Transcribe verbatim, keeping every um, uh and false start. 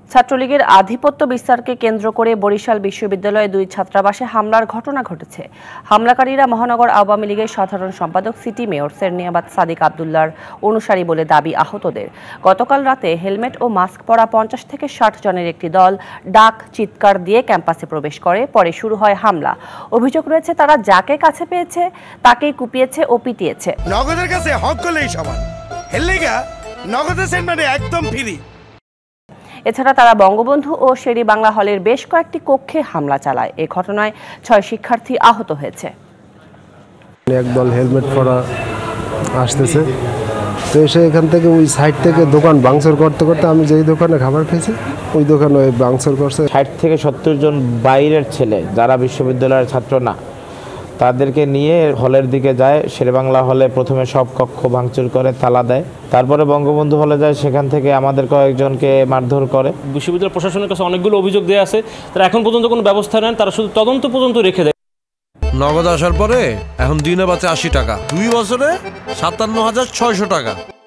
ছাত্রলীগের আধিপত্য বিস্তারকে কেন্দ্র করে বরিশাল বিশ্ববিদ্যালয়ে দুই ছাত্রাবাসে হামলার ঘটনা ঘটেছে। হামলাকারীরা মহানগর আওয়ামী লীগের সাধারণ সম্পাদক সিটি মেয়র সেরনিয়াবাদ সাদিক আবদুল্লাহর অনুসারী বলে দাবি আহতদের। গতকাল রাতে হেলমেট ও মাস্ক পরা পঞ্চাশ থেকে ষাট জনের একটি দল ডাক চিৎকার দিয়ে ক্যাম্পাসে প্রবেশ করে। পরে শুরু হয় হামলা। অভিযোগ রয়েছে তারা যাকে কাছে পেয়েছে তাকেই কুপিয়েছে ও পিটিয়েছে। নগদের কাছে হক করলেই সমান, হেললেগা নগদের সেন্টারে একদম ফ্রি। এছাড়া তারা বঙ্গবন্ধু ও শেরি বাংলা হলের বেশ কয়েকটি কক্ষে হামলা চালায়। এ ঘটনায় ছয় শিক্ষার্থী আহত হয়েছে। একদল হেলমেট পরা আসতেছে, তো এসে এখান থেকে ওই সাইড থেকে দোকান ভাঙচুর করতে করতে আমি যেই দোকানে খাবার খেয়েছি ওই দোকানে ওই ভাঙচুর করছে। ষাট থেকে সত্তর জন বাইরের ছেলে যারা বিশ্ববিদ্যালয়ের ছাত্র না, তাদেরকে নিয়ে হলের দিকে যায়। শেরেবাংলা হলে প্রথমে সব কক্ষ ভাঙচুর করে, তালা দেয়। তারপরে বঙ্গবন্ধু হলে যায়, সেখান থেকে আমাদের কয়েকজনকে মারধর করে। বিশ্ববিদ্যালয় প্রশাসনের কাছে অনেকগুলো অভিযোগ দেওয়া আছে, তারা এখন পর্যন্ত কোনো ব্যবস্থা নেন, তারা শুধু তদন্ত পর্যন্ত রেখে দেয়। নগদ আসার পরে এখন দিনে বাঁচে আশি টাকা, দুই বছরে সাতান্ন হাজার ছয়শো টাকা।